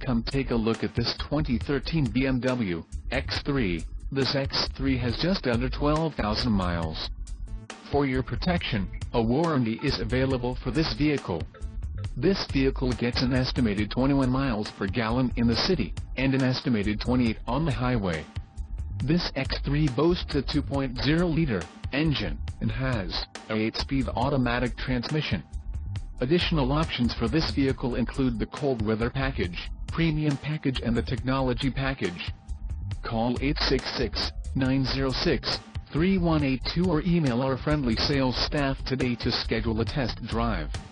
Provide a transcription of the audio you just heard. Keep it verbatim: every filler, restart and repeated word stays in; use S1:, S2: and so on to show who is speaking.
S1: Come take a look at this twenty thirteen B M W X three. This X three has just under twelve thousand miles. For your protection, a warranty is available for this vehicle. This vehicle gets an estimated twenty-one miles per gallon in the city, and an estimated twenty-eight on the highway. This X three boasts a two point oh liter engine, and has a eight-speed automatic transmission. Additional options for this vehicle include the cold weather package, premium package and the technology package. Call eight six six, nine zero six, three one eight two or email our friendly sales staff today to schedule a test drive.